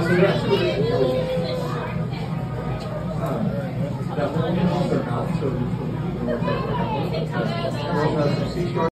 So they're actually really intelligent. That one also not so useful.